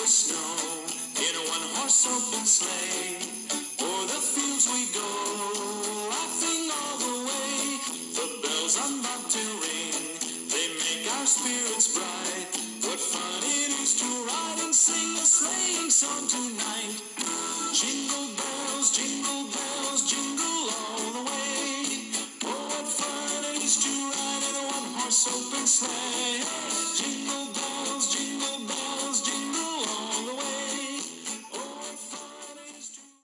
the snow in a one-horse open sleigh. O'er the fields we go, laughing all the way. The bells on bobtail ring, they make our spirits bright. What fun it is to ride and sing a sleighing song tonight. Jingle bells, jingle all the way. Oh, what fun it is to ride in a one-horse open sleigh.